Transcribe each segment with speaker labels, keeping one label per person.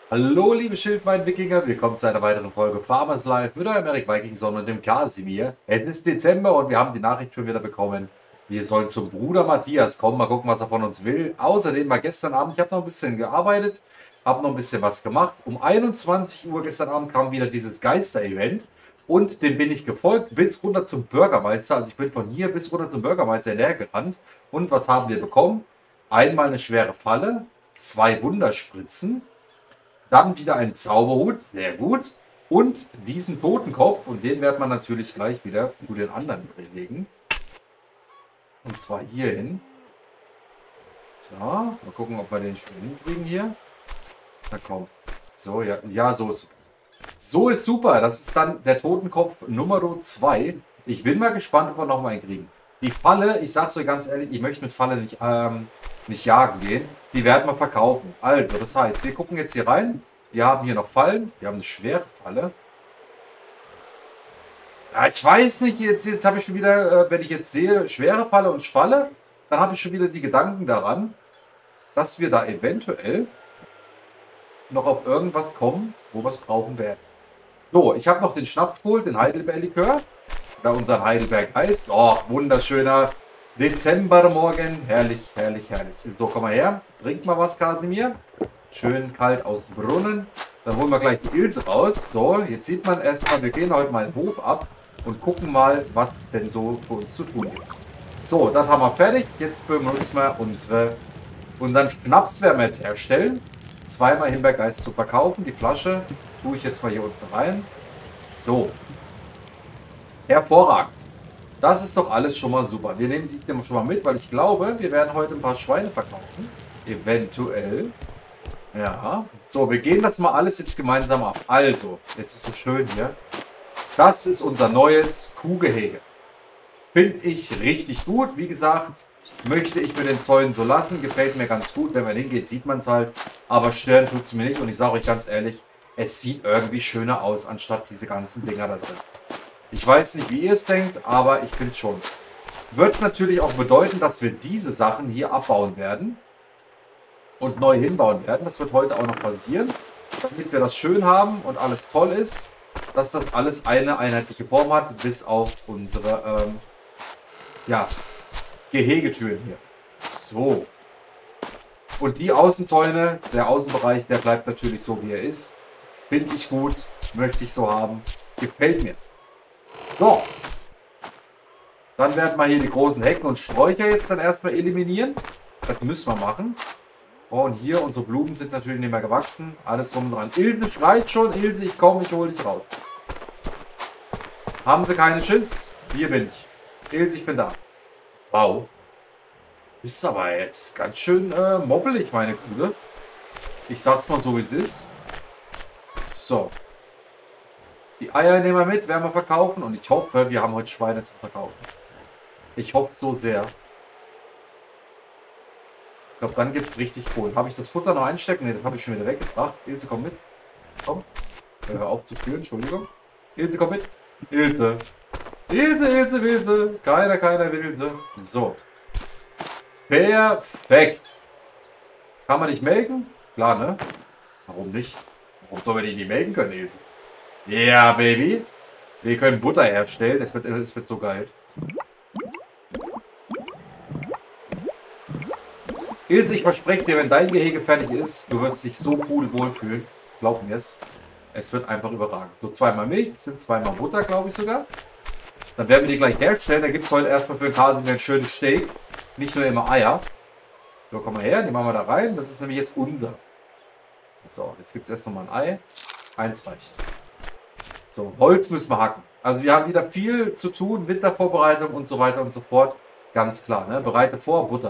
Speaker 1: Hallo liebe Schildwein-Wikinger, willkommen zu einer weiteren Folge Farmers Life mit eurem Eric Vikingson und dem Kasimir. Es ist Dezember und wir haben die Nachricht schon wieder bekommen, wir sollen zum Bruder Matthias kommen, mal gucken, was er von uns will. Außerdem war gestern Abend, ich habe noch ein bisschen gearbeitet, habe noch ein bisschen was gemacht. Um 21 Uhr gestern Abend kam wieder dieses Geister-Event und dem bin ich gefolgt bis runter zum Bürgermeister. Also ich bin von hier bis runter zum Bürgermeister näher gerannt. Und was haben wir bekommen? Einmal eine schwere Falle, 2 Wunderspritzen. Dann wieder ein Zauberhut, sehr gut. Und diesen Totenkopf, und den wird man natürlich gleich wieder zu den anderen legen. Und zwar hier hin. So, mal gucken, ob wir den schon hinkriegen hier. Na komm. So, ja, ja, so ist super. So ist super. Das ist dann der Totenkopf Nummer 2. Ich bin mal gespannt, ob wir noch mal einen kriegen. Die Falle, ich sag's euch ganz ehrlich, ich möchte mit Falle nicht jagen gehen. Die werden wir verkaufen. Also, das heißt, wir gucken jetzt hier rein. Wir haben hier noch Fallen. Wir haben eine schwere Falle. Ja, ich weiß nicht, jetzt habe ich schon wieder, wenn ich jetzt sehe, schwere Falle und Schwalle, dann habe ich schon wieder die Gedanken daran, dass wir da eventuell noch auf irgendwas kommen, wo wir es brauchen werden. So, ich habe noch den Schnaps geholt, den Heidelbeerlikör. Oder unseren Heidelberg Eis. Oh, wunderschöner Dezembermorgen. Herrlich, herrlich, herrlich. So, komm mal her. Trink mal was, Kasimir. Schön kalt aus dem Brunnen. Dann holen wir gleich die Ilse raus. So, jetzt sieht man erstmal, wir gehen heute mal den Hof ab und gucken mal, was denn so für uns zu tun gibt. So, das haben wir fertig. Jetzt benutzen wir unseren Schnaps werden wir jetzt herstellen. Zweimal Himbeergeist zu verkaufen. Die Flasche tue ich jetzt mal hier unten rein. So. Hervorragend. Das ist doch alles schon mal super. Wir nehmen sie schon mal mit, weil ich glaube, wir werden heute ein paar Schweine verkaufen. Eventuell. Ja. So, wir gehen das mal alles jetzt gemeinsam ab. Also, jetzt ist so schön hier. Das ist unser neues Kuhgehege. Finde ich richtig gut. Wie gesagt, möchte ich mit den Zäunen so lassen. Gefällt mir ganz gut. Wenn man hingeht, sieht man es halt. Aber stören tut es mir nicht. Und ich sage euch ganz ehrlich, es sieht irgendwie schöner aus, anstatt diese ganzen Dinger da drin. Ich weiß nicht, wie ihr es denkt, aber ich finde es schon. Wird natürlich auch bedeuten, dass wir diese Sachen hier abbauen werden und neu hinbauen werden. Das wird heute auch noch passieren, damit wir das schön haben und alles toll ist, dass das alles eine einheitliche Form hat, bis auf unsere ja, Gehegetüren hier. So. Und die Außenzäune, der Außenbereich, der bleibt natürlich so, wie er ist. Finde ich gut, möchte ich so haben, gefällt mir. So. Dann werden wir hier die großen Hecken und Sträucher jetzt dann erstmal eliminieren. Das müssen wir machen. Oh, und hier, unsere Blumen sind natürlich nicht mehr gewachsen. Alles drum und dran. Ilse schreit schon. Ilse, ich komme, ich hole dich raus. Haben Sie keine Schiss? Hier bin ich. Ilse, ich bin da. Wow. Ist aber jetzt ganz schön mobbelig, meine Kuhle. Ich sag's mal so, wie es ist. So. Die Eier nehmen wir mit, werden wir verkaufen. Und ich hoffe, wir haben heute Schweine zu verkaufen. Ich hoffe so sehr. Ich glaube, dann gibt es richtig Kohl. Habe ich das Futter noch einstecken? Ne, das habe ich schon wieder weggebracht. Ilse, komm mit. Komm. Hör auf zu führen, Entschuldigung. Ilse, komm mit. Ilse. Ilse, Ilse, Ilse. Keiner will Ilse. So. Perfekt. Kann man nicht melken? Klar, ne? Warum nicht? Warum soll man die nicht melken können, Ilse? Ja, yeah, Baby. Wir können Butter herstellen. Es wird so geil. Ilse, ich verspreche dir, wenn dein Gehege fertig ist, du wirst dich so pudelwohl fühlen. Glaub mir es. Es wird einfach überragend. So, 2 mal Milch, sind 2 mal Butter, glaube ich sogar. Dann werden wir die gleich herstellen. Da gibt es heute erstmal für den Kasimir ein schönes Steak. Nicht nur immer Eier. So, komm mal her, die machen wir da rein. Das ist nämlich jetzt unser. So, jetzt gibt es erst nochmal ein Ei. 1 reicht. So, Holz müssen wir hacken. Also wir haben wieder viel zu tun, Wintervorbereitung und so weiter und so fort. Ganz klar, ne? Bereite vor, Butter.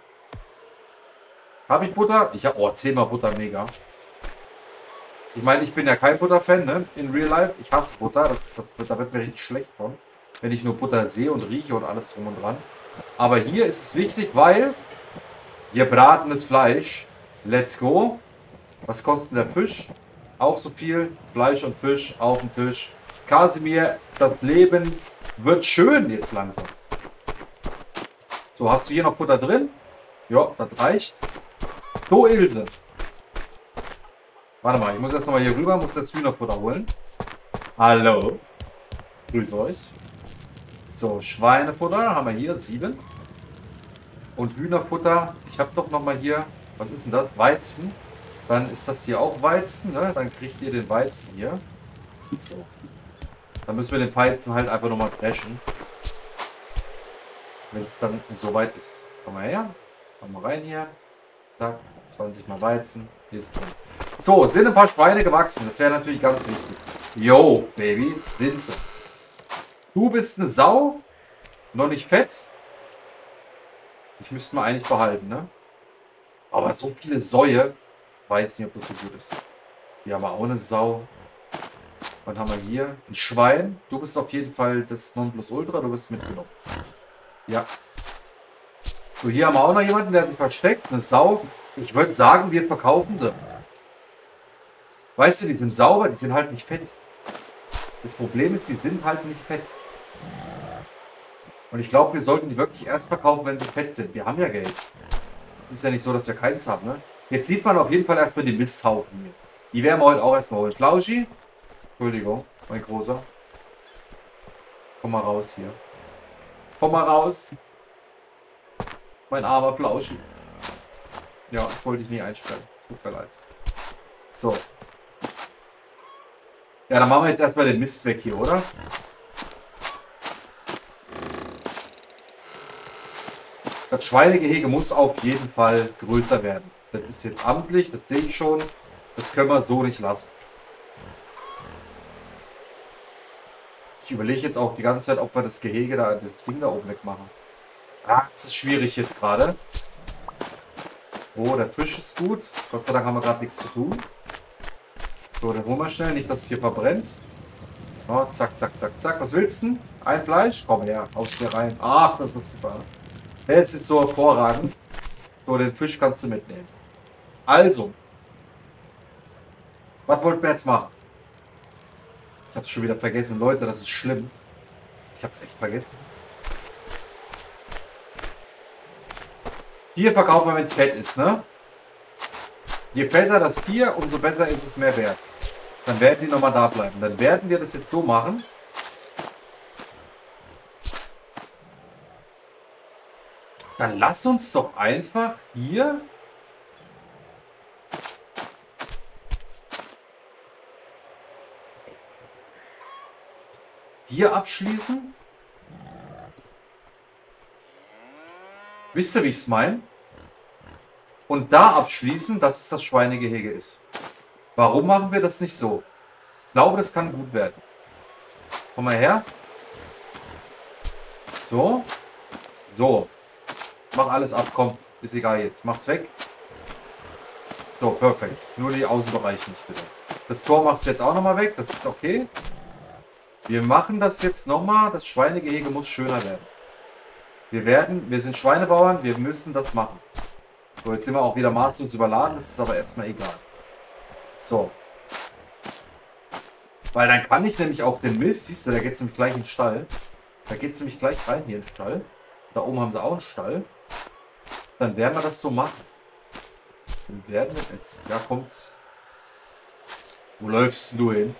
Speaker 1: Habe ich Butter? Ich habe, oh, 10 mal Butter, mega. Ich meine, ich bin ja kein Butter-Fan, ne? In Real Life. Ich hasse Butter, da wird mir richtig schlecht von. Wenn ich nur Butter sehe und rieche und alles drum und dran. Aber hier ist es wichtig, weil gebratenes Fleisch. Let's go. Was kostet der Fisch? Auch so viel. Fleisch und Fisch auf dem Tisch. Kasimir, das Leben wird schön jetzt langsam. So, hast du hier noch Futter drin? Ja, das reicht. So, Ilse. Warte mal, ich muss jetzt nochmal hier rüber, muss das Hühnerfutter holen. Hallo. Grüß euch. So, Schweinefutter haben wir hier, 7. Und Hühnerfutter, ich habe doch nochmal hier, was ist denn das? Weizen. Dann ist das hier auch Weizen, ne? Dann kriegt ihr den Weizen hier. So. Dann müssen wir den Weizen halt einfach nochmal dreschen. Wenn es dann soweit ist. Komm mal her. Komm mal rein hier. Zack. 20 mal Weizen. Ist drin. So, sind ein paar Schweine gewachsen. Das wäre natürlich ganz wichtig. Yo, Baby. Sind sie. Du bist eine Sau. Noch nicht fett. Ich müsste mal eigentlich behalten, ne? Aber so viele Säue. Weiß nicht, ob das so gut ist. Hier haben wir auch eine Sau. Was haben wir hier? Ein Schwein. Du bist auf jeden Fall das Nonplusultra. Du bist mitgenommen. Ja. So, hier haben wir auch noch jemanden, der sich versteckt. Eine Sau. Ich würde sagen, wir verkaufen sie. Weißt du, die sind sauber, die sind halt nicht fett. Das Problem ist, die sind halt nicht fett. Und ich glaube, wir sollten die wirklich erst verkaufen, wenn sie fett sind. Wir haben ja Geld. Es ist ja nicht so, dass wir keins haben, ne? Jetzt sieht man auf jeden Fall erstmal die Misthaufen hier. Die werden wir heute auch erstmal holen. Flauschi. Entschuldigung, mein Großer. Komm mal raus hier. Komm mal raus. Mein armer Flauschi. Ja, ich wollte dich nie einstellen. Tut mir leid. So. Ja, dann machen wir jetzt erstmal den Mist weg hier, oder? Das Schweinegehege muss auf jeden Fall größer werden. Das ist jetzt amtlich, das sehe ich schon. Das können wir so nicht lassen. Ich überlege jetzt auch die ganze Zeit, ob wir das Gehege da, das Ding da oben wegmachen. Ah, das ist schwierig jetzt gerade. Oh, der Fisch ist gut. Gott sei Dank haben wir gerade nichts zu tun. So, dann holen wir schnell, nicht, dass es hier verbrennt. Oh, zack, zack, zack, zack. Was willst du? Ein Fleisch? Komm her, haust hier rein. Ach, das ist super. Der ist jetzt so hervorragend. So, den Fisch kannst du mitnehmen. Also. Was wollten wir jetzt machen? Ich habe es schon wieder vergessen. Leute, das ist schlimm. Ich habe es echt vergessen. Hier verkaufen wir, wenn es fett ist, ne? Je fetter das Tier, umso besser ist es mehr wert. Dann werden die nochmal da bleiben. Dann werden wir das jetzt so machen. Dann lass uns doch einfach hier abschließen. Wisst ihr, wie ich es meine? Und da abschließen, dass es das Schweinegehege ist. Warum machen wir das nicht so? Ich glaube, das kann gut werden. Komm mal her. So. So. Mach alles ab, komm. Ist egal jetzt. Mach's weg. So, perfekt. Nur die Außenbereiche nicht, bitte. Das Tor machst du jetzt auch nochmal weg. Das ist okay. Wir machen das jetzt nochmal. Das Schweinegehege muss schöner werden. Wir sind Schweinebauern. Wir müssen das machen. So, jetzt sind wir auch wieder maßlos überladen. Das ist aber erstmal egal. So. Weil dann kann ich nämlich auch den Mist, siehst du, da geht es nämlich gleich in den Stall. Da geht es nämlich gleich rein hier in den Stall. Da oben haben sie auch einen Stall. Dann werden wir das so machen. Dann werden wir jetzt. Ja, kommt's. Wo läufst du hin?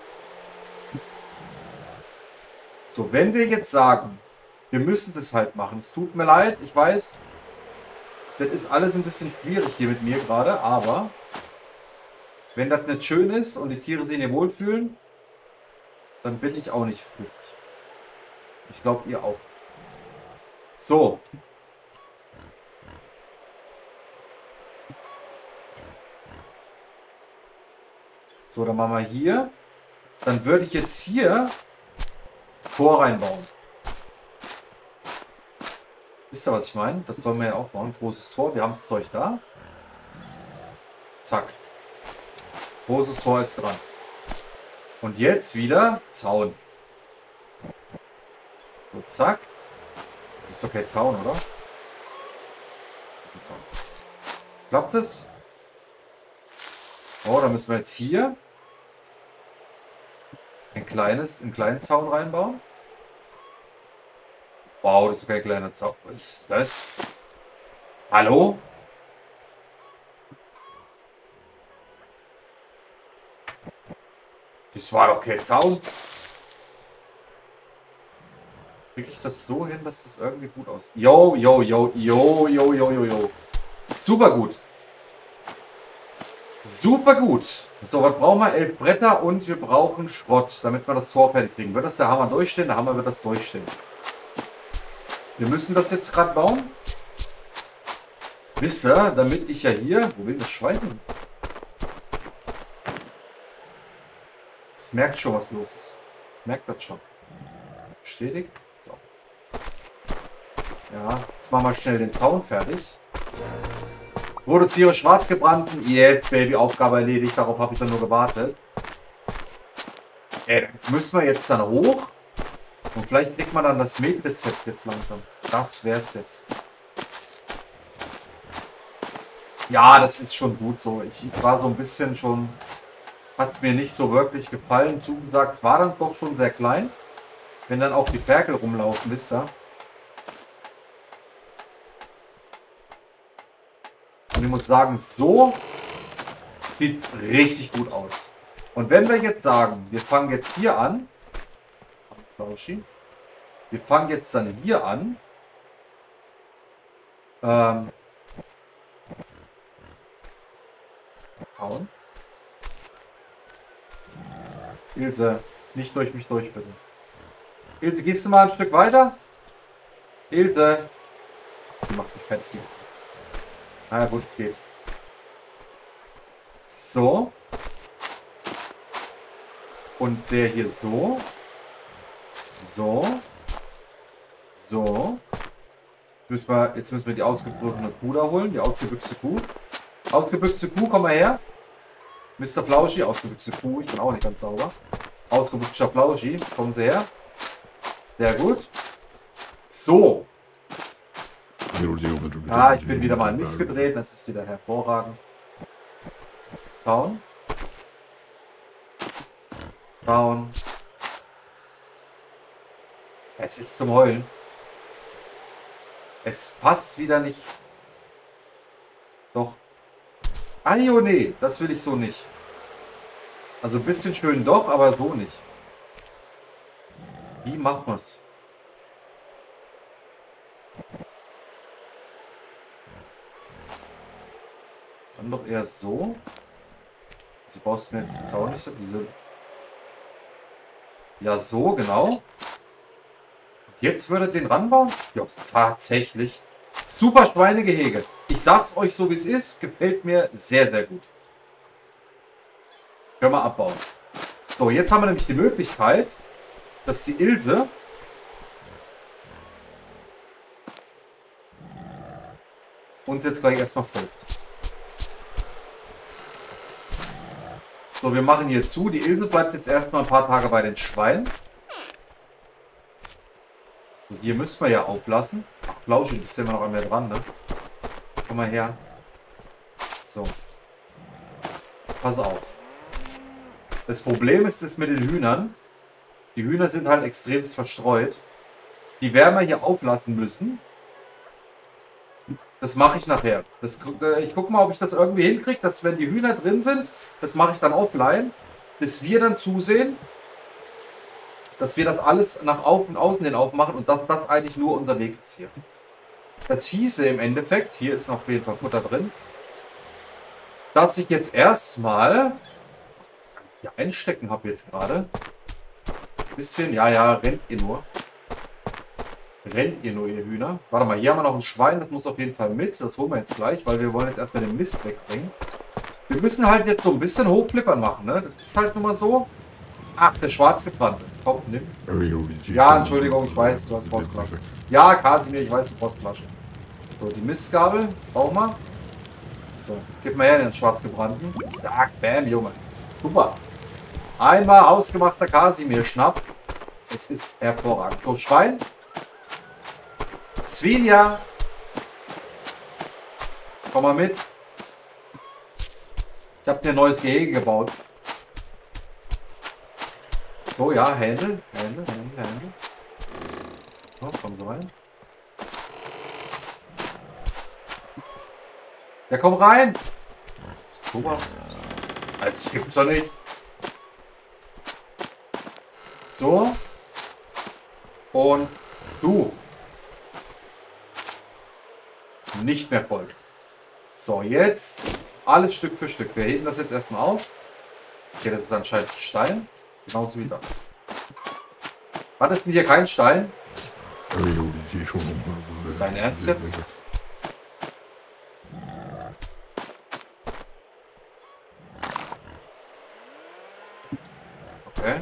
Speaker 1: So, wenn wir jetzt sagen, wir müssen das halt machen. Es tut mir leid, ich weiß. Das ist alles ein bisschen schwierig hier mit mir gerade, aber wenn das nicht schön ist und die Tiere sich nicht wohlfühlen, dann bin ich auch nicht glücklich. Ich glaube, ihr auch. So. So, dann machen wir hier. Dann würde ich jetzt hier Tor reinbauen. Wisst ihr, was ich meine? Das sollen wir ja auch bauen. Großes Tor. Wir haben das Zeug da. Zack. Großes Tor ist dran. Und jetzt wieder Zaun. So, zack. Ist doch kein Zaun, oder? Klappt es? Oh, dann müssen wir jetzt hier einen kleinen Zaun reinbauen. Wow, das ist kein kleiner Zaun. Was ist das? Hallo? Das war doch kein Zaun. Kriege ich das so hin, dass das irgendwie gut aussieht? Jo, jo, jo, jo, jo, jo, jo, jo. Super gut. Super gut. So, was brauchen wir? 11 Bretter und wir brauchen Schrott, damit wir das Tor fertig kriegen. Wird das der Hammer durchstehen? Der Hammer wird das durchstehen. Wir müssen das jetzt gerade bauen. Wisst ihr, damit ich ja hier... Wo will das Schwein hin? Es merkt schon, was los ist. Merkt das schon. Bestätigt. So. Ja, jetzt machen wir schnell den Zaun fertig. Produziere schwarzgebrannten. Jetzt, Baby, Aufgabe erledigt. Darauf habe ich dann nur gewartet. Dann müssen wir jetzt dann hoch. Und vielleicht kriegt man dann das Metrezept jetzt langsam. Das wäre es jetzt. Ja, das ist schon gut so. Ich war so ein bisschen schon... Hat es mir nicht so wirklich gefallen. Zugesagt, es war dann doch schon sehr klein. Wenn dann auch die Ferkel rumlaufen, wisst ihr. Und ich muss sagen, so sieht es richtig gut aus. Und wenn wir jetzt sagen, wir fangen jetzt hier an. Wir fangen jetzt dann hier an. Hauen. Ilse, nicht durch mich durch, bitte. Ilse, gehst du mal ein Stück weiter? Ilse. Die macht mich fertig. Na ja, gut, es geht. So. Und der hier so. So. So. Jetzt müssen wir die ausgebrochene Kuh da holen. Die ausgebüchste Kuh. Ausgebüchste Kuh, komm mal her. Mr. Plauschi, ausgebüchste Kuh. Ich bin auch nicht ganz sauber. Ausgebüchster Plauschi, kommen Sie her. Sehr gut. So. Ah, ich bin wieder mal Mist gedreht. Das ist wieder hervorragend. Schauen. Schauen. Es ist zum Heulen. Es passt wieder nicht. Doch. Ah, jo, nee, das will ich so nicht. Also ein bisschen schön doch, aber so nicht. Wie macht man es? Dann doch eher so. Wieso baust du mir jetzt den Zaun nicht? Diese... Ja, so, genau. Und jetzt würdet ihr den ranbauen? Ja, tatsächlich. Super Schweinegehege. Ich sag's euch so, wie es ist. Gefällt mir sehr, sehr gut. Können wir abbauen. So, jetzt haben wir nämlich die Möglichkeit, dass die Ilse uns jetzt gleich erstmal folgt. So, wir machen hier zu. Die Ilse bleibt jetzt erstmal ein paar Tage bei den Schweinen. Und hier müssen wir ja auflassen. Ach, Flauschi, bist ja immer noch an mir dran, ne? Komm mal her. So. Pass auf. Das Problem ist es mit den Hühnern. Die Hühner sind halt extremst verstreut. Die werden wir hier auflassen müssen. Das mache ich nachher. Ich gucke mal, ob ich das irgendwie hinkriege, dass wenn die Hühner drin sind, das mache ich dann offline, bis wir dann zusehen, dass wir das alles nach außen hin aufmachen und dass das eigentlich nur unser Weg ist hier. Das hieße im Endeffekt, hier ist noch auf jeden Fall Futter drin, dass ich jetzt erstmal hier einstecken habe jetzt gerade. Bisschen, ja, rennt ihr nur. Rennt ihr nur, ihr Hühner. Warte mal, hier haben wir noch ein Schwein, das muss auf jeden Fall mit. Das holen wir jetzt gleich, weil wir wollen jetzt erstmal den Mist wegbringen. Wir müssen halt jetzt so ein bisschen hochflippern machen, ne? Das ist halt nun mal so. Ach, der Schwarzgebrannte. Komm, nimm. Ja, Entschuldigung, ich weiß, du hast Postflasche. Ja, Kasimir, ich weiß, du Postflasche. So, die Mistgabel, brauchen wir. So, gib mal her den Schwarzgebrannten. Zack, bam, Junge. Super. Einmal ausgemachter Kasimir-Schnapp. Es ist hervorragend. So, Schwein. Svenja. Komm mal mit. Ich habe dir ein neues Gehege gebaut. So, ja, Händel. So, kommen Sie rein. Ja, komm rein. Thomas. Das gibt's doch nicht. So. Und du. Nicht mehr folgen. So, jetzt alles Stück für Stück. Wir heben das jetzt erstmal auf. Okay, das ist anscheinend Stein. Genauso wie das. War das denn hier kein Stein? Dein Ernst jetzt? Okay.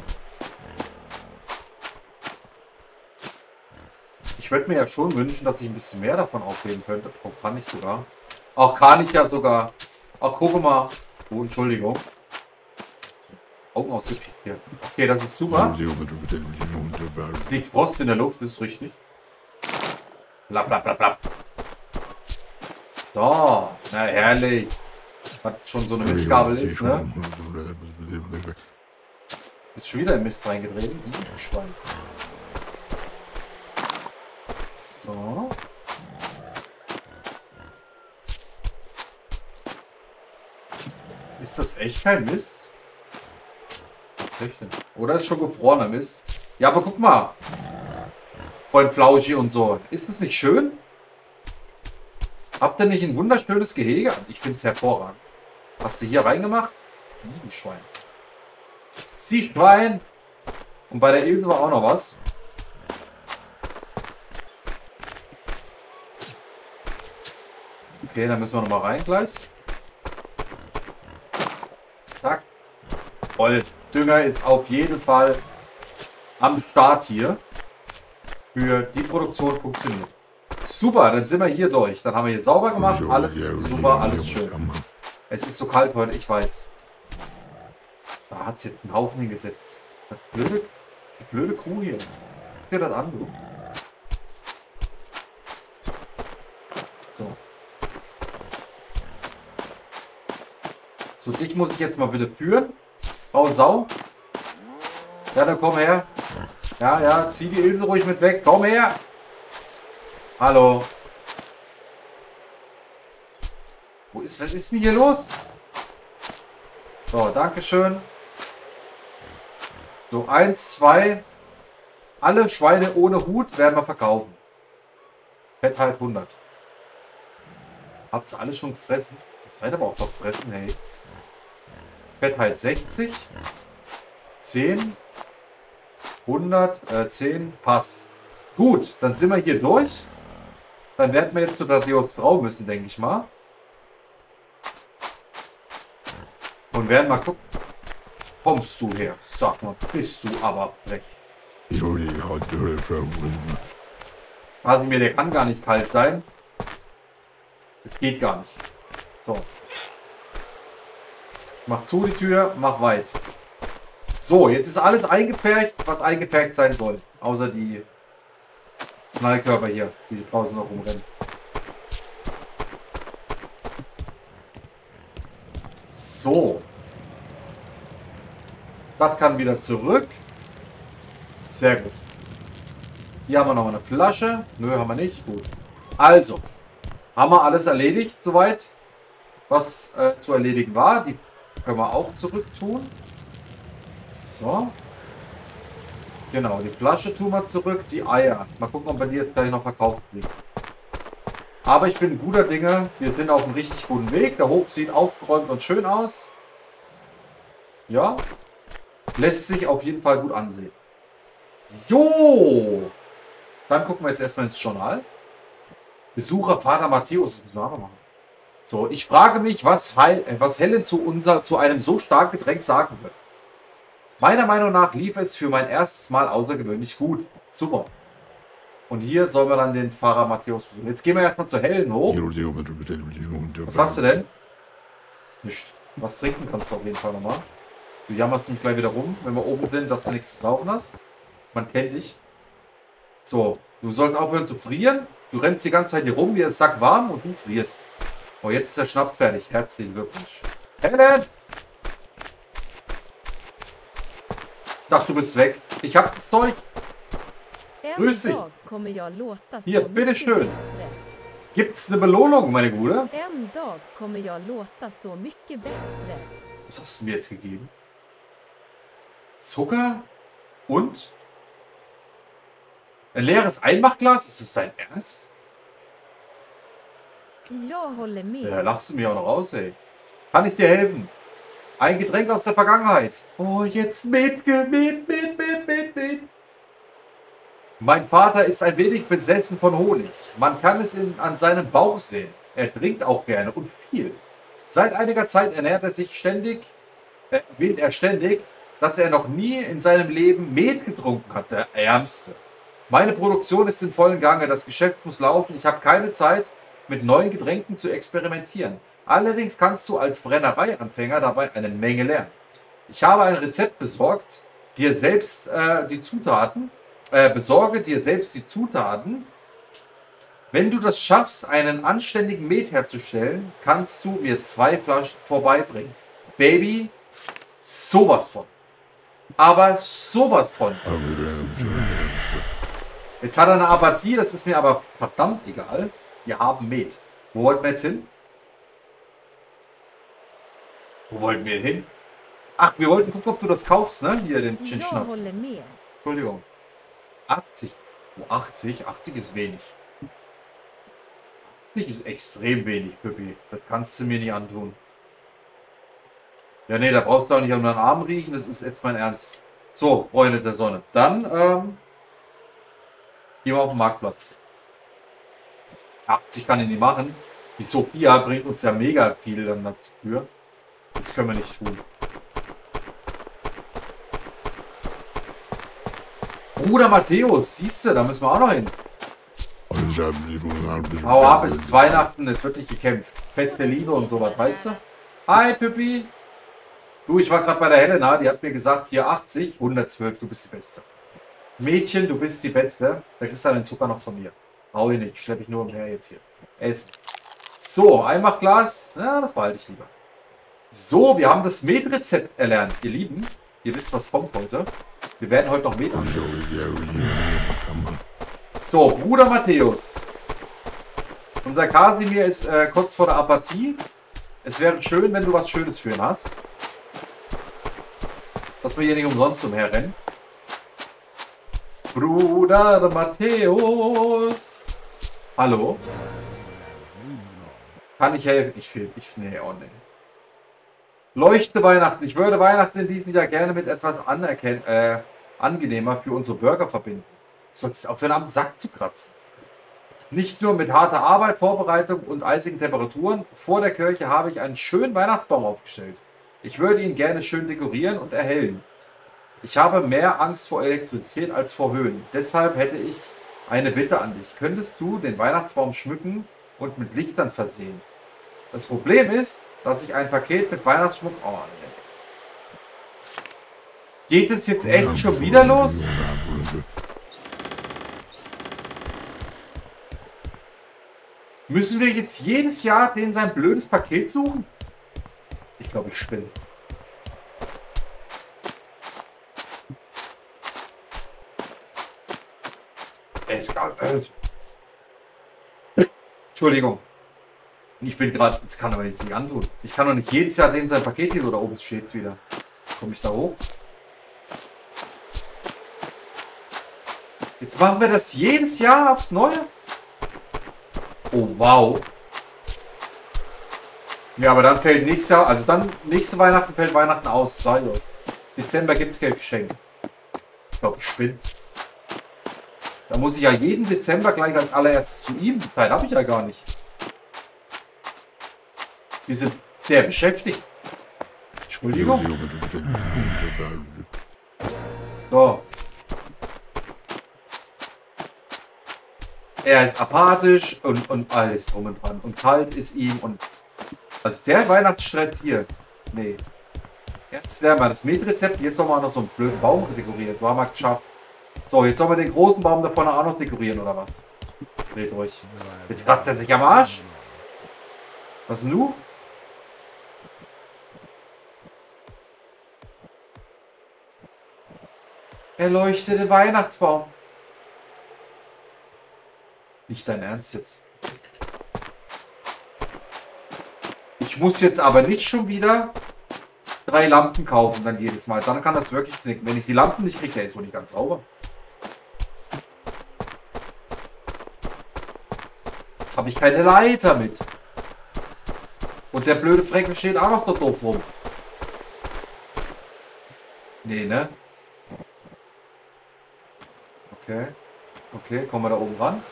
Speaker 1: Ich würde mir ja schon wünschen, dass ich ein bisschen mehr davon aufheben könnte. Oh, kann ich sogar. Auch kann ich ja sogar. Ach, guck mal. Oh, Entschuldigung. Augen ausgepickt hier. Okay, das ist super. Es liegt Frost in der Luft, das ist richtig. Blab, blab, blab, blab. So, na herrlich. Was schon so eine Mistgabel ist, ne? Ist schon wieder im Mist reingedreht. Schwein. So. Ist das echt kein Mist? Oder ist schon gefrorener Mist? Ja, aber guck mal. Freund Flauschi und so. Ist das nicht schön? Habt ihr nicht ein wunderschönes Gehege? Also ich finde es hervorragend. Hast du hier reingemacht? Du Schwein. Sie Schwein. Und bei der Ilse war auch noch was. Okay, dann müssen wir noch mal rein gleich. Zack. Voll. Dünger ist auf jeden Fall am Start hier. Für die Produktion funktioniert. Super, dann sind wir hier durch. Dann haben wir hier sauber gemacht. Alles super, alles schön. Es ist so kalt heute, ich weiß. Da hat es jetzt einen Haufen hingesetzt. Die blöde Kuh hier. Guck dir das an, du. So. So, dich muss ich jetzt mal bitte führen. Frau Sau. Ja, dann komm her. Ja, ja, zieh die Ilse ruhig mit weg. Komm her. Hallo. Was ist denn hier los? So, dankeschön. So, 1, 2. Alle Schweine ohne Hut werden wir verkaufen. Fettheit 100. Habt ihr alle schon gefressen? Ihr seid aber auch verfressen, hey. Fettheit 60. 10. 100. 10. Pass. Gut, dann sind wir hier durch. Dann werden wir jetzt zu Tadeus Frau müssen, denke ich mal. Und werden mal gucken. Kommst du her? Sag mal, bist du aber frech. Kasimir, der kann gar nicht kalt sein. Das geht gar nicht. So. Mach zu die Tür, mach weit. So, jetzt ist alles eingepfercht, was eingepfercht sein soll. Außer die Knallkörper hier, die draußen noch rumrennen. So. Das kann wieder zurück. Sehr gut. Hier haben wir noch eine Flasche. Nö, haben wir nicht. Gut. Also. Haben wir alles erledigt soweit. Was zu erledigen war. Die können wir auch zurück tun. So. Genau, die Flasche tun wir zurück. Die Eier. Mal gucken, ob wir die jetzt gleich noch verkauft kriegen. Aber ich bin guter Dinge. Wir sind auf einem richtig guten Weg. Der Hof sieht aufgeräumt und schön aus. Ja. Lässt sich auf jeden Fall gut ansehen. So. Dann gucken wir jetzt erstmal ins Journal. Besucher Vater Matthäus. Das müssen wir auch noch machen. So, ich frage mich, was Helen zu einem so starken Getränk sagen wird. Meiner Meinung nach lief es für mein erstes Mal außergewöhnlich gut. Super. Und hier sollen wir dann den Pfarrer Matthäus besuchen. Jetzt gehen wir erstmal zur Helen hoch. Was hast du denn? Nicht. Was trinken kannst du auf jeden Fall nochmal. Du jammerst nicht gleich wieder rum, wenn wir oben sind, dass du nichts zu saugen hast. Man kennt dich. So, du sollst aufhören zu frieren. Du rennst die ganze Zeit hier rum, dir ist Sack warm und du frierst. Oh, jetzt ist der Schnaps fertig. Herzlichen Glückwunsch. Helen! Ich dachte, du bist weg. Ich hab das Zeug. Grüß dich. Hier, bitteschön. Gibt's eine Belohnung, meine Gute? Was hast du mir jetzt gegeben? Zucker Und? Ein leeres Einmachglas? Ist das dein Ernst? Ja, lachst du mir auch noch aus, ey. Kann ich dir helfen? Ein Getränk aus der Vergangenheit. Oh, jetzt mit. Mein Vater ist ein wenig besessen von Honig. Man kann es an seinem Bauch sehen. Er trinkt auch gerne und viel. Seit einiger Zeit erwähnt er ständig, dass er noch nie in seinem Leben Met getrunken hat, der Ärmste. Meine Produktion ist in vollem Gange, das Geschäft muss laufen, ich habe keine Zeit, mit neuen Getränken zu experimentieren. Allerdings kannst du als Brennereianfänger dabei eine Menge lernen. Ich habe ein Rezept besorgt, dir selbst die Zutaten, besorge dir selbst die Zutaten. Wenn du das schaffst, einen anständigen Met herzustellen, kannst du mir 2 Flaschen vorbeibringen. Baby, sowas von. Aber sowas von. Jetzt hat er eine Apathie, das ist mir aber verdammt egal. Wir haben Met. Wo wollten wir jetzt hin? Wo wollten wir hin? Ach, wir wollten gucken, ob du das kaufst, ne? Hier, den Gin-Schnaps. Entschuldigung. 80. Oh, 80? 80 ist wenig. 80 ist extrem wenig, Püppi. Das kannst du mir nicht antun. Ja, nee, da brauchst du auch nicht an den Arm riechen. Das ist jetzt mein Ernst. So, Freunde der Sonne. Dann, gehen wir auf den Marktplatz. 80 kann ich nicht machen. Die Sophia bringt uns ja mega viel dann dafür. Das können wir nicht tun. Bruder Matthäus, siehst du, da müssen wir auch noch hin. Hau ab, es ist Weihnachten, es wird nicht gekämpft. Fest der Liebe und sowas, weißt du? Hi, Pippi. Du, ich war gerade bei der Helena, die hat mir gesagt, hier 80, 112, du bist die Beste. Mädchen, du bist die Beste. Da kriegst du den Zucker noch von mir. Brauche ich nicht, schleppe ich nur umher jetzt hier. Essen. So, Einmachglas. Ja, das behalte ich lieber. So, wir haben das Met-Rezept erlernt, ihr Lieben. Ihr wisst, was kommt heute. Wir werden heute noch Met ansetzen. So, Bruder Matthäus. Unser Kasimir ist kurz vor der Apathie. Es wäre schön, wenn du was Schönes für ihn hast. Dass wir hier nicht umsonst umherrennen. Bruder Matthäus. Hallo? Kann ich helfen? Nee, oh nee. Leuchte Weihnachten. Ich würde Weihnachten in diesem Jahr gerne mit etwas angenehmer für unsere Bürger verbinden. Du sollst aufhören, am Sack zu kratzen. Nicht nur mit harter Arbeit, Vorbereitung und eisigen Temperaturen. Vor der Kirche habe ich einen schönen Weihnachtsbaum aufgestellt. Ich würde ihn gerne schön dekorieren und erhellen. Ich habe mehr Angst vor Elektrizität als vor Höhen. Deshalb hätte ich eine Bitte an dich. Könntest du den Weihnachtsbaum schmücken und mit Lichtern versehen? Das Problem ist, dass ich ein Paket mit Weihnachtsschmuck... Oh, nee. Geht es jetzt echt schon wieder los? Müssen wir jetzt jedes Jahr den sein blödes Paket suchen? Ich glaube, ich spinne. Entschuldigung. Ich bin gerade, das kann aber jetzt nicht antun. Ich kann doch nicht jedes Jahr dem sein Paket hier, so da oben steht es wieder. Komme ich da hoch? Jetzt machen wir das jedes Jahr aufs Neue? Oh, wow. Ja, aber dann fällt nächstes Jahr, also dann nächste Weihnachten fällt Weihnachten aus. Sag ich euch. Dezember gibt es kein Geschenk. Ich glaube, ich spinne. Da muss ich ja jeden Dezember gleich als allererstes zu ihm. Die Zeit habe ich ja gar nicht. Wir sind sehr beschäftigt. Entschuldigung. So. Er ist apathisch und alles drum und dran. Und kalt ist ihm und... Also der Weihnachtsstress hier. Nee. Jetzt lernen wir das Met-Rezept. Jetzt sollen wir auch noch so einen blöden Baum dekorieren. So haben wir es geschafft. So, jetzt sollen wir den großen Baum da vorne auch noch dekorieren, oder was? Dreht euch. Jetzt kratzt er sich am Arsch. Was denn du? Erleuchte den Weihnachtsbaum. Nicht dein Ernst jetzt. Ich muss jetzt aber nicht schon wieder 3 Lampen kaufen dann jedes Mal. Dann kann das wirklich knicken. Wenn ich die Lampen nicht kriege, der ist wohl nicht ganz sauber. Jetzt habe ich keine Leiter mit. Und der blöde Freckel steht auch noch da doof rum. Nee, ne? Okay. Okay, kommen wir da oben ran.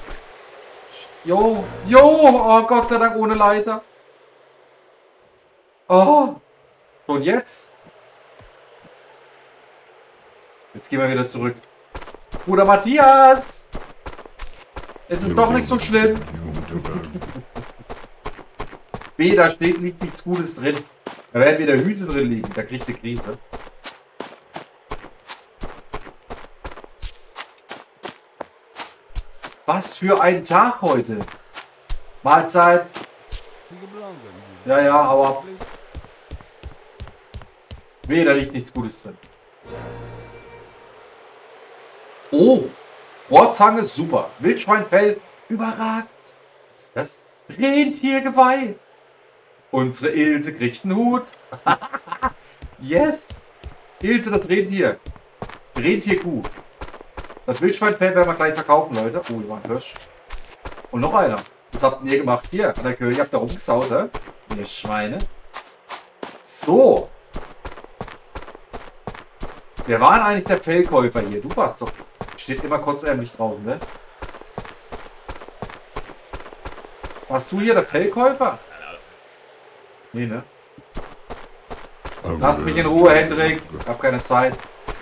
Speaker 1: Jo, jo, oh Gott sei Dank ohne Leiter. Oh. Und jetzt? Jetzt gehen wir wieder zurück. Bruder Matthias! Es ist doch nicht so schlimm. B, da liegt nichts Gutes drin. Da werden wieder Hüte drin liegen. Da kriegst du Krise. Was für ein Tag heute. Mahlzeit. Ja, ja, hau ab. Nee, da liegt nichts Gutes drin. Oh, Rohrzange, super. Wildschweinfell, überragend. Was ist das? Rentiergeweih. Unsere Ilse kriegt einen Hut. Yes. Ilse, das Rentier. Rentierkuh. Das Wildschweinfell werden wir gleich verkaufen, Leute. Oh, hier war ein Hirsch. Und noch einer. Was habt ihr gemacht hier an der Kirche? Ihr habt da rumgesaut, ne? Ihr Schweine. So. Wer war denn eigentlich der Fellkäufer hier? Du warst doch. Steht immer kurzärmlich draußen, ne? Warst du hier der Fellkäufer? Nee, ne? Lass mich in Ruhe, Hendrik. Ich hab keine Zeit.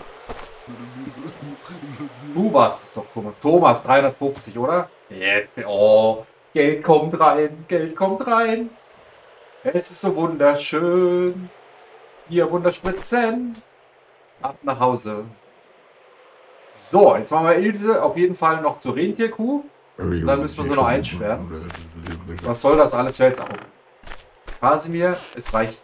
Speaker 1: Du warst es doch, Thomas. Thomas, 350, oder? Yes. Oh, Geld kommt rein. Geld kommt rein. Es ist so wunderschön. Hier Wunderspritzen. Ab nach Hause. So, jetzt machen wir Ilse auf jeden Fall noch zur Rentierkuh. Und dann müssen wir sie noch einsperren. Was soll das alles? Hör jetzt auf. Kasimir, es reicht.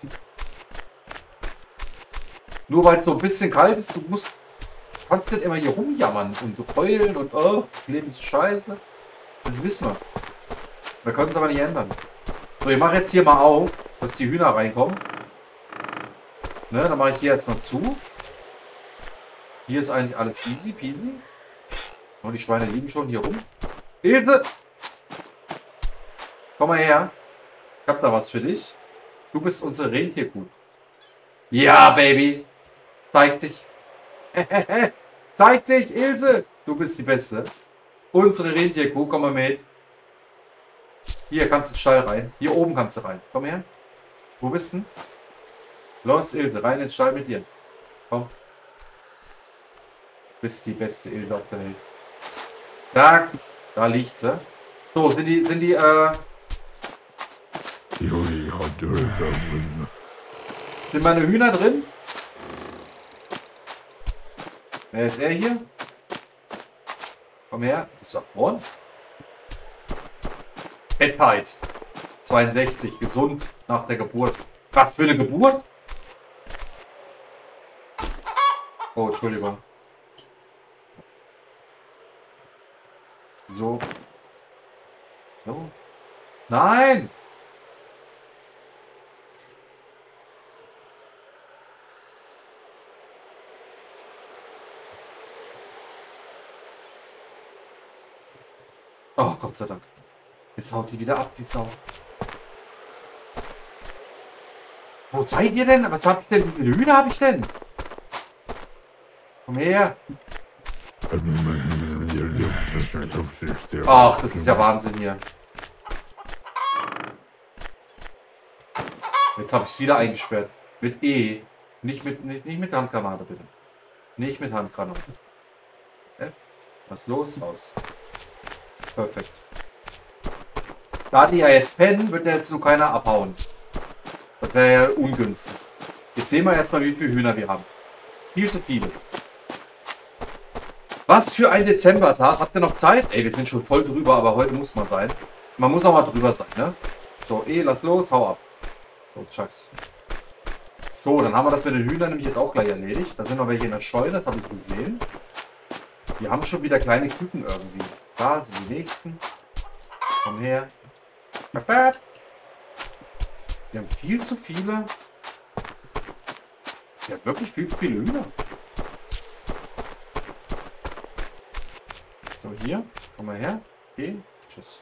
Speaker 1: Nur weil es so ein bisschen kalt ist, du kannst nicht immer hier rumjammern und heulen und oh, das Leben ist scheiße. Das wissen wir. Wir können es aber nicht ändern. So, ich mache jetzt hier mal auf, dass die Hühner reinkommen. Ne, dann mache ich hier jetzt mal zu. Hier ist eigentlich alles easy peasy. Und die Schweine liegen schon hier rum. Ilse! Komm mal her. Ich hab da was für dich. Du bist unsere Rentierkuh. Ja, Baby. Zeig dich. Zeig dich, Ilse. Du bist die Beste. Unsere Rentierkuh. Komm mal mit. Hier kannst du in den Stall rein. Hier oben kannst du rein. Komm her. Wo bist du? Los, Ilse. Rein in den Stall mit dir. Komm. Du bist die beste Ilse auf der Welt. Da liegt sie. So, sind die sind meine Hühner drin? Wer ist er hier? Komm her. Ist erfroren. Fettheit. 62. Gesund nach der Geburt. Was für eine Geburt? Oh, Entschuldigung. So. So. Nein! Oh, Gott sei Dank. Jetzt haut die wieder ab, die Sau. Wo seid ihr denn? Was habt ihr denn? Wie viele Hühner habe ich denn? Komm her. Ach, das ist ja Wahnsinn hier. Jetzt habe ich es wieder eingesperrt. Mit E. Nicht mit Handgranate, bitte. Nicht mit Handgranate. F. Was ist los? Raus. Perfekt. Da die ja jetzt pennen, wird ja jetzt nur keiner abhauen. Das wäre ja ungünstig. Jetzt sehen wir erstmal, wie viele Hühner wir haben. Viel zu viele. Was für ein Dezembertag. Habt ihr noch Zeit? Ey, wir sind schon voll drüber, aber heute muss man sein. Man muss auch mal drüber sein, ne? So, lass los, hau ab. So, scheiß. So, dann haben wir das mit den Hühnern nämlich jetzt auch gleich erledigt. Da sind noch welche in der Scheune, das habe ich gesehen. Wir haben schon wieder kleine Küken irgendwie. Da sind die nächsten. Komm her. Wir haben viel zu viele. Der hat wirklich viel zu viele Hühner. So, hier. Komm mal her. Okay. Tschüss.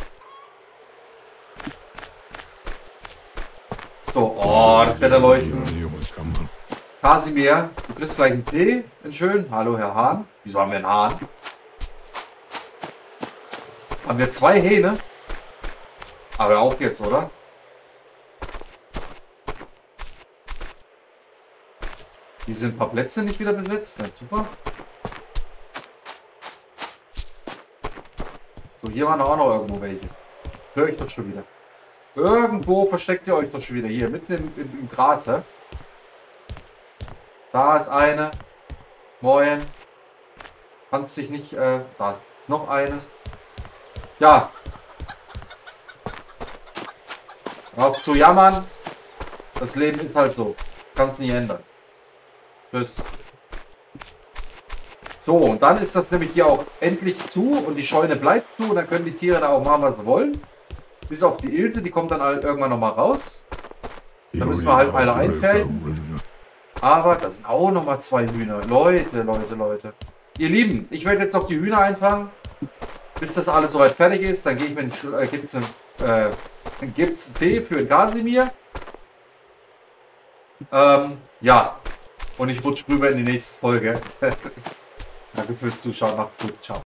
Speaker 1: So, oh, das wird erleuchten. Kasimir, du kriegst gleich einen Tee. Einen schönen. Hallo, Herr Hahn. Wieso haben wir einen Hahn? Haben wir 2 Hähne? Aber auch jetzt, oder? Hier sind ein paar Plätze nicht wieder besetzt. Na, super. So, hier waren auch noch irgendwo welche. Höre ich doch schon wieder. Irgendwo versteckt ihr euch doch schon wieder. Hier, mitten im Gras, hä? Da ist eine. Moin. Kannst dich nicht, da ist noch eine. Ja. Auf zu jammern. Das Leben ist halt so. Kannst nicht ändern. Tschüss. So, und dann ist das nämlich hier auch endlich zu und die Scheune bleibt zu und dann können die Tiere da auch machen, was sie wollen. Bis auf die Ilse, die kommt dann halt irgendwann nochmal raus. Da müssen wir halt alle einfällen. Aber da sind auch nochmal 2 Hühner. Leute. Ihr Lieben, ich werde jetzt noch die Hühner einfangen. Bis das alles soweit fertig ist, dann gehe ich mit gibt's einen Tee für den Kasimir. Ja. Und ich rutsche rüber in die nächste Folge. Danke fürs Zuschauen. Macht's gut. Ciao.